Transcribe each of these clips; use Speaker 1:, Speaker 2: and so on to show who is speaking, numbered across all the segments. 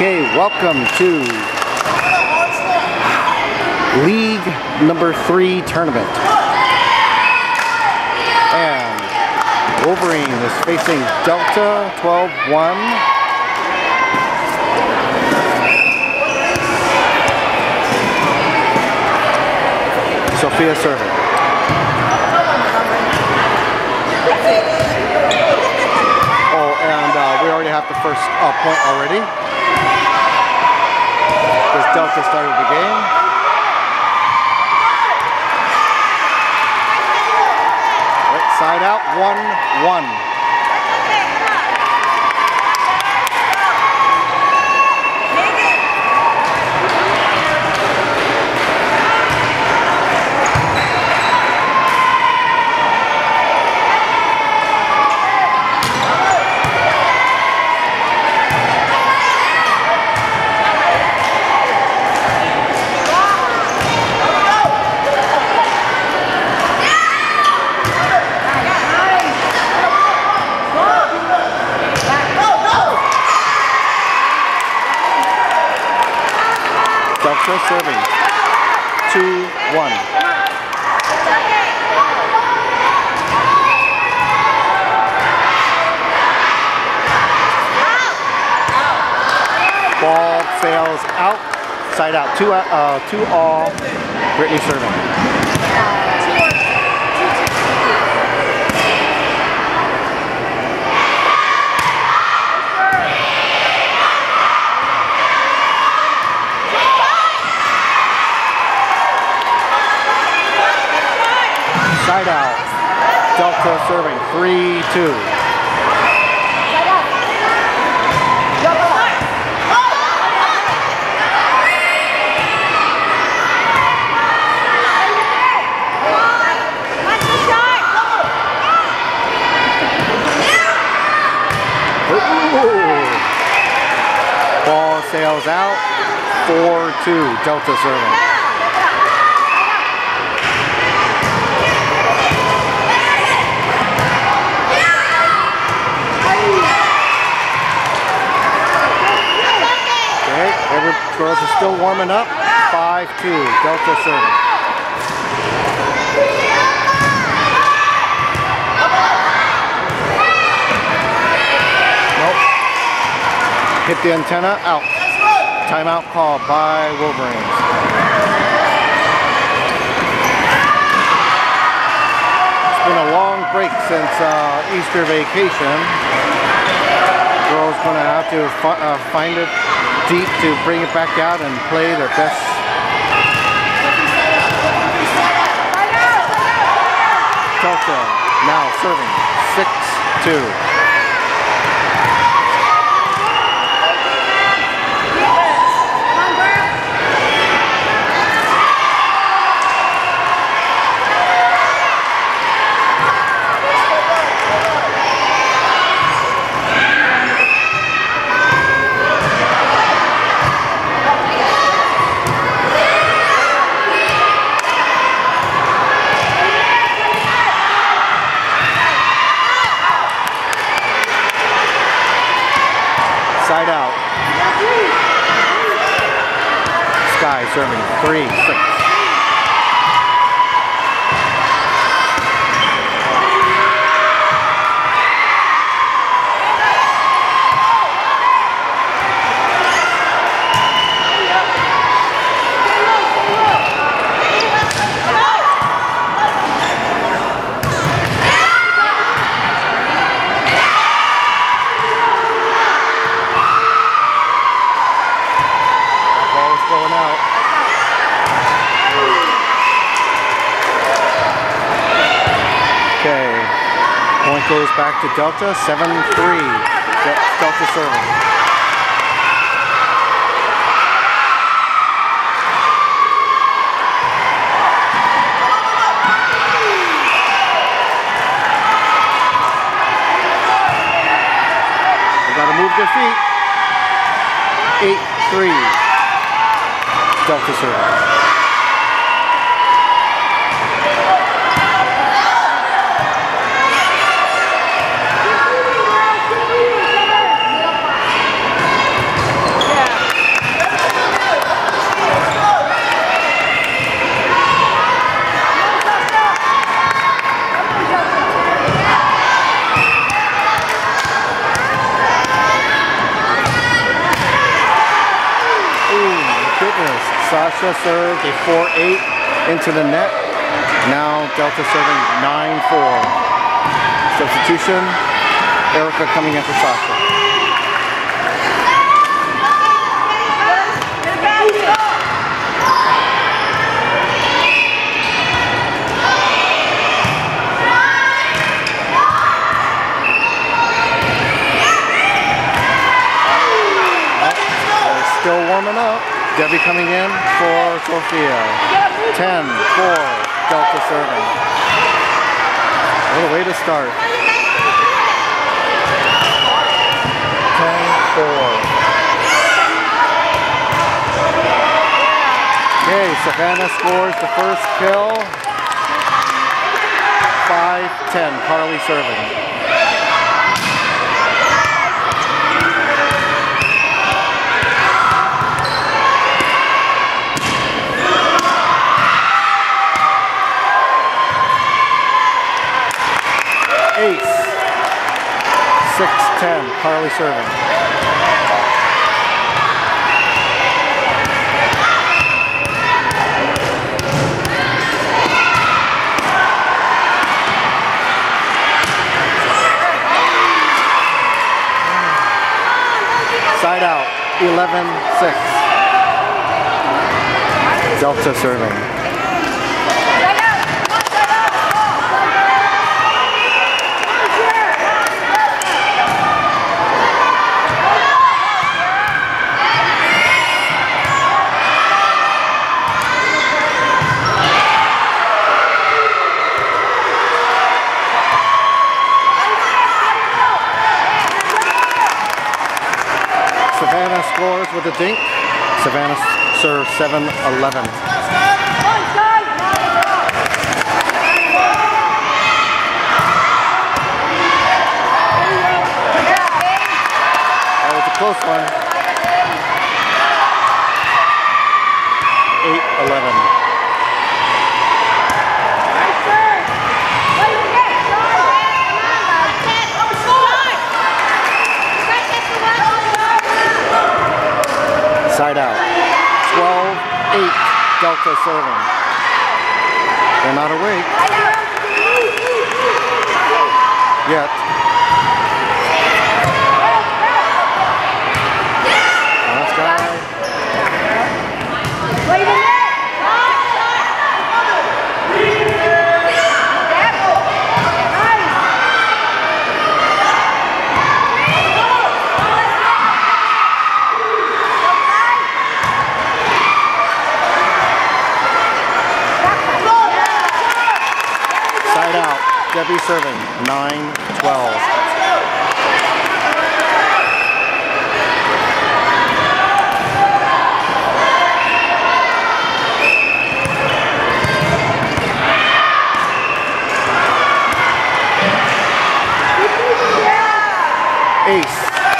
Speaker 1: Okay, welcome to League number 3 tournament. And Wolverine is facing Delta 12-1. Sophia serving. Oh, and we already have the first point already. Because Delta started the game. Right side out, 1-1. Delta serving 2-1. Ball sails out, side out, 2-all. Brittany serving. Side out. Delta serving 3-2. Ball sails out. 4-2. Delta serving. Girls are still warming up. 5-2. Delta serving. Nope. Hit the antenna. Out. Timeout call by Wolverines. It's been a long break since Easter vacation. Girls going to have to find it deep to bring it back out and play their best. Delta now serving 6-2. Side out. Sky serving 3-6. Going out. Okay, point goes back to Delta, 7-3. Delta serving. They got to move their feet. 8-3. Delta serving. Sasha served a 4-8 into the net. Now Delta serving 9-4. Substitution, Erica coming in for Sasha. Still warming up. Debbie coming in for Sophia. 10-4, Delta serving. What a way to start. 10-4. Okay, Savannah scores the first kill. 5-10, Carly serving. Ace. 6-10, Carly serving. Side out, 11-6. Delta serving. Savannah scores with a dink. Savannah serves 7-11. That was a close one. 8-11. Side out. 12-8, Delta serving. They're not awake yet. Last guy. Debbie serving, 9-12. Ace.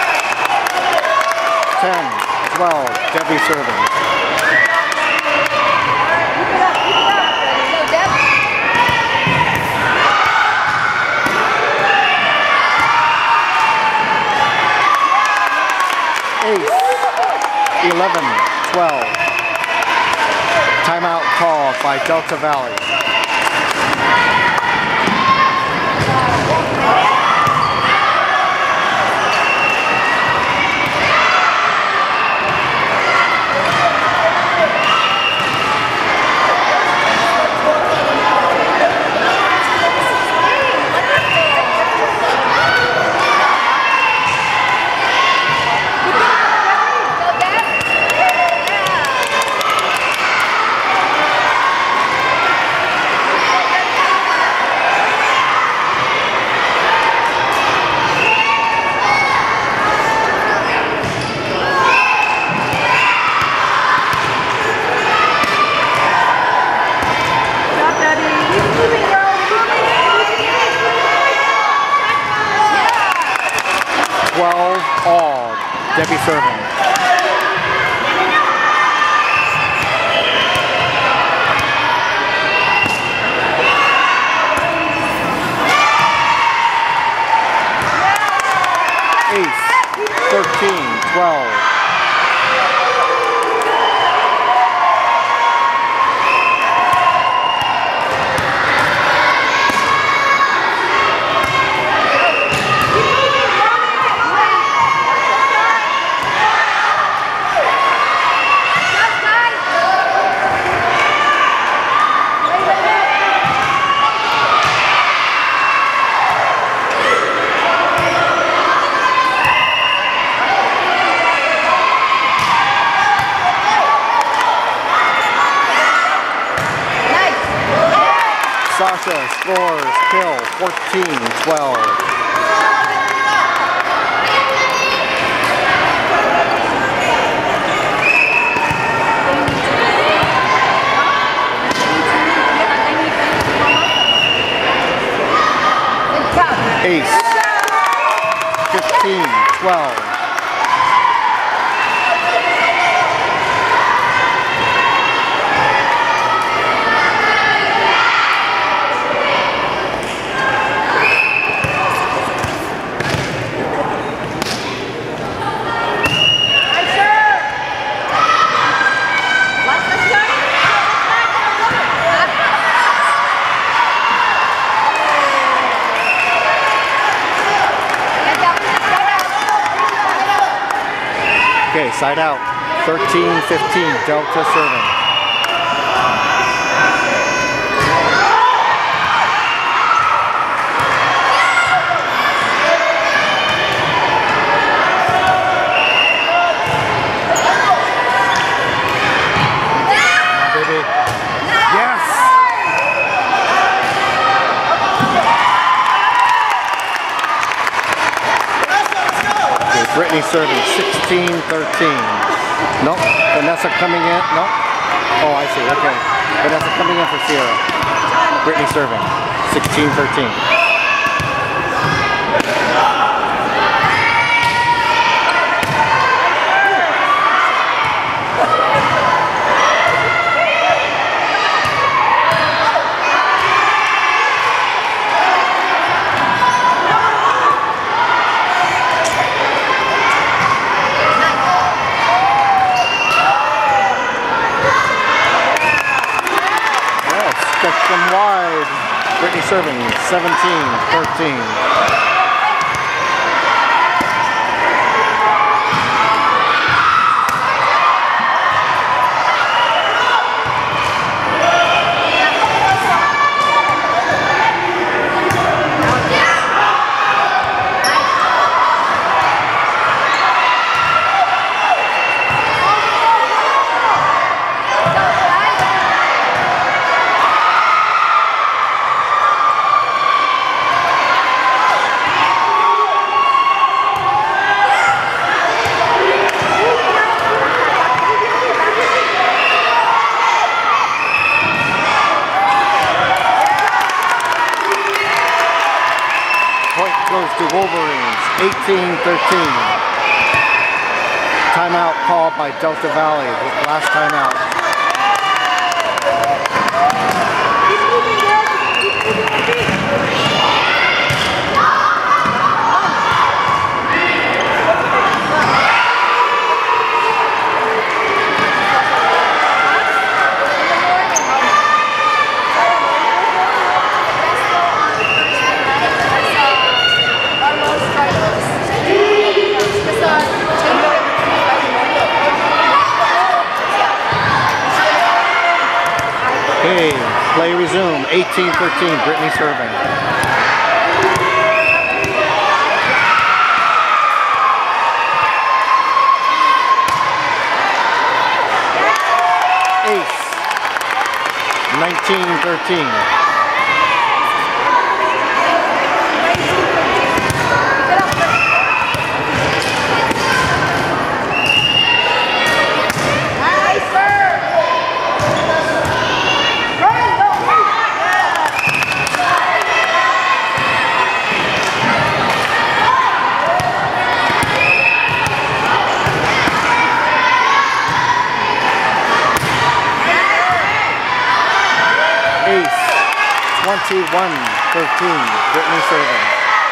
Speaker 1: 10-12, Debbie serving. Ace, 11-12. Timeout call by Delta Valley. All, Debbie serving. Ace, 13-12. Sasha scores kill 14-12. Ace 15-12. Okay, side out. 13-15, Delta serving. Come on, baby. Yes! Okay, Brittany serving 16-13. Nope, Vanessa coming in. Nope. Oh, I see. Okay. Vanessa coming in for Sierra. Brittany serving 16-13. Stretch them wide. Brittany serving 17-13. Point goes to Wolverines, 18-13. Timeout called by Delta Valley, last timeout. Okay, play resume, 18-13, Brittany serving. Ace, 19-13. Ace, 21-13, Brittany serving.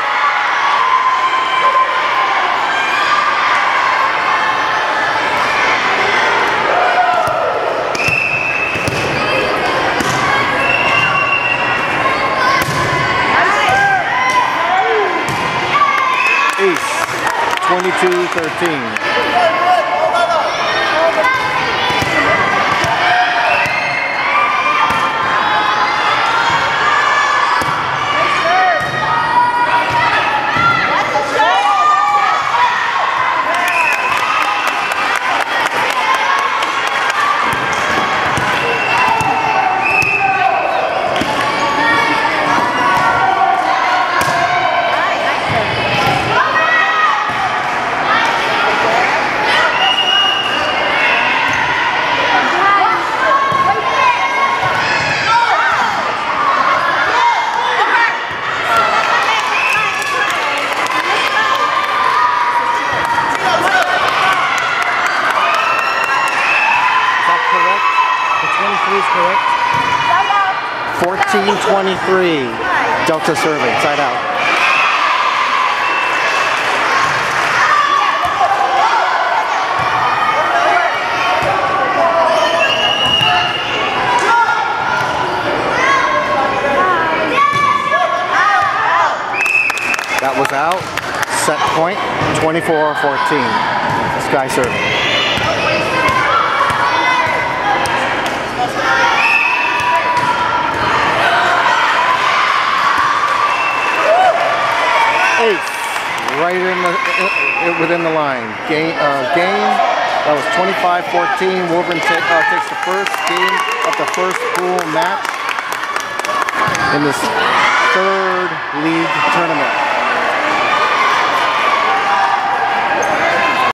Speaker 1: Ace, 22-13.
Speaker 2: correct?
Speaker 1: 14-23. Delta serving, side out. That was out. Set point, 24-14. Sky serving. Ace, right in the within the line. Game. That was 25-14. Wolverine takes the first game of the first pool match in this third league tournament.